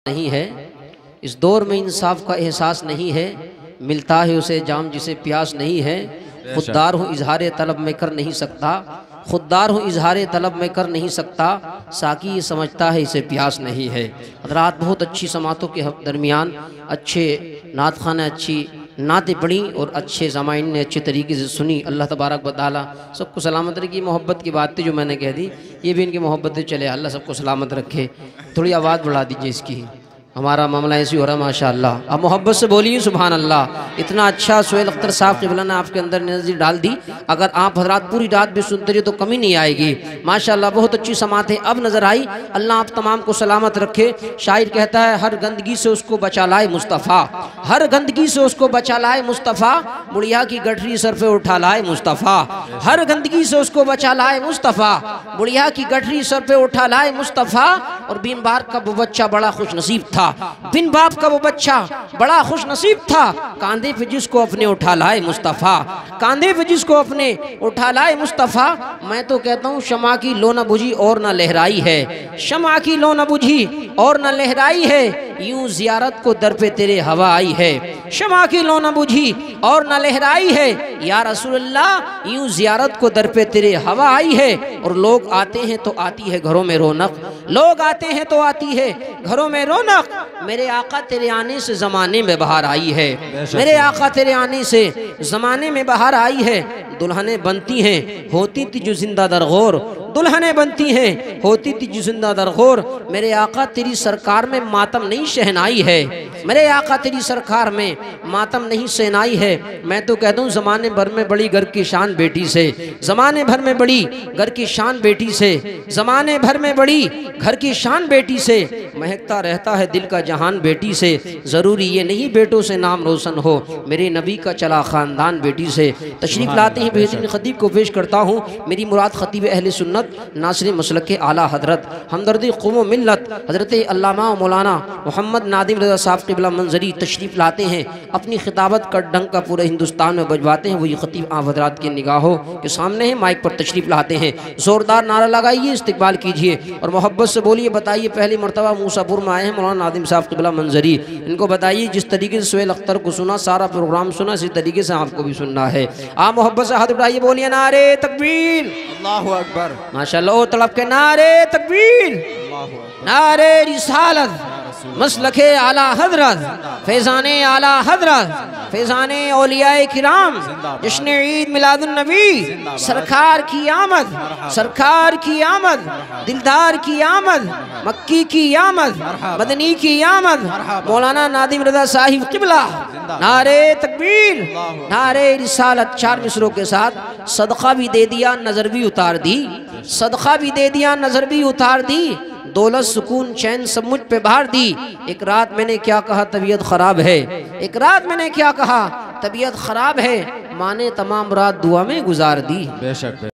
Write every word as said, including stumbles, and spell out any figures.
नहीं है, इस दौर में इंसाफ का एहसास नहीं है, मिलता है उसे जाम जिसे प्यास नहीं है। खुददार हूँ इजहार तलब में कर नहीं सकता, खुददार हूँ इजहार तलब में कर नहीं सकता, साकी ये समझता है इसे प्यास नहीं है। हज़रात बहुत अच्छी समातों के दरमियान अच्छे नात खाने, अच्छी नातें पढ़ी और अच्छे ज़माइन ने अच्छे तरीके से सुनी। अल्लाह तबारक व तआला सबको सलामत रखे। मोहब्बत की बात थी जो मैंने कह दी, ये भी इनकी मोहब्बत चले, अल्लाह सबको सलामत रखे। थोड़ी आवाज़ बढ़ा दीजिए इसकी, हमारा मामला ऐसी हो रहा है माशाअल्लाह। अब मोहब्बत से बोलिए सुभान अल्लाह। इतना अच्छा सोहेल अख्तर साहब क़िबला ने आपके अंदर नज़र डाल दी, अगर आप हज़रात पूरी रात भी सुनते रहे तो कमी नहीं आएगी माशाअल्लाह। बहुत अच्छी समात है, अब नज़र आई। अल्लाह आप तमाम को सलामत रखे। शायर कहता है हर गंदगी से उसको बचा लाए मुस्तफ़ा, हर गंदगी से उसको बचा लाए मुस्तफ़ा, बुढ़िया की गठरी सर पे उठा लाए मुस्तफ़ा, हर गंदगी से उसको बचा लाए मुस्तफ़ा, बुढ़िया की गठरी सर पे उठा लाए मुस्तफ़ा। और बिन बार का वो बच्चा बड़ा खुश नसीब था, बिन बाप का वो बच्चा बड़ा खुश नसीब था, कांधे पे जिसको अपने उठा लाए मुस्तफ़ा, कांधे पे जिसको अपने उठा लाए मुस्तफ़ा। मैं तो कहता हूँ शमा की लो न बुझी और न लहराई है, शमा की लो न बुझी और न लहराई है, यूं जियारत को दर पे तेरे हवा आई है। शमा की लो न बुझी और न लहराई है, या रसूलल्लाह यूं जियारत को दर पे तेरे हवा आई है। और लोग आते हैं तो आती है घरों में रौनक, लोग आते हैं तो आती है घरों में रौनक। मेरे आका तेरे आने से ज़माने में बहार आई है, मेरे आका तेरे आने से ज़माने में बहार आई है। दुल्हनें बनती हैं होती थी जो जिंदा दरगोर, दुल्हनें बनती हैं होती थी जो जिंदा दरगोर। मेरे आका तेरी सरकार में मातम नहीं शहनाई है, मेरे आका तेरी सरकार में मातम नहीं शहनाई है। मैं तो कहता हूँ ज़माने भर में बड़ी घर की शान बेटी से, ज़माने भर में बड़ी घर की शान बेटी से, ज़माने भर में बड़ी घर की शान बेटी से। महकता रहता है दिल का जहान बेटी से, ज़रूरी ये नहीं बेटों से नाम रोशन हो, मेरे नबी का चला ख़ानदान बेटी से। तशरीफ़ लाते हैं बेहतरीन खतीब को पेश करता हूँ। मेरी मुराद खतीब अहले सुन्नत नासिर मसलक के आला हजरत हमदर्दी क़ौम मिल्लत हज़रत अल्लामा मौलाना मोहम्मद नादिम रज़ा साहब क़िबला मंजरी तशरीफ़ लाते हैं। अपनी खिताबत का डंका पूरे हिंदुस्तान में बजवाते हैं। वही खतीब आप हज़रात के निगाहों के सामने है, माइक पर तशरीफ़ लाते हैं। ज़ोरदार नारा लगाइए, इस्तकबाल कीजिए और मोहब्बत से बोलिए। बताइए पहली मरतबा मूसापुर में आए हैं मौलाना नादिम साहब क़िबला मंजरी, इनको बताइए जिस तरीके से सोहेल अख्तर को सुना, सारा प्रोग्राम सुना, इसी तरीके से आपको भी सुनना है। आप मोहब्बत से हाथ उठाइए, बोलिए नारे तकबीर, अल्लाहु अकबर, माशाअल्लाह। तड़प के नारे तकबीर, नारे रिसालत, मसलके आला हजरत, फैज़ाने आला हजरत, फैज़ाने औलियाए किराम, जश्न ईद मिलादुन नबी, सरकार की आमद, सरकार की आमद, दिलदार की आमद, मक्की की आमद, मदनी की आमद, मौलाना नादिम रज़ा साहिब क़िबला। नारे तकबीर, नारे रिसालत। चार मिसरों के साथ सदका भी दे दिया, नजर भी उतार दी, सदका भी दे दिया, नजर भी उतार दी, दौलत सुकून चैन सब मुझ पे बहार दी। एक रात मैंने क्या कहा तबीयत खराब है, एक रात मैंने क्या कहा तबीयत खराब है, माने तमाम रात दुआ में गुजार दी। बेशक।